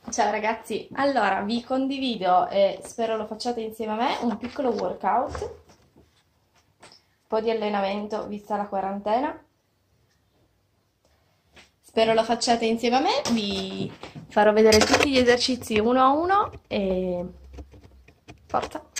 Ciao ragazzi, allora vi condivido e spero lo facciate insieme a me un piccolo workout, un po' di allenamento vista la quarantena. Spero lo facciate insieme a me, vi farò vedere tutti gli esercizi uno a uno e forza!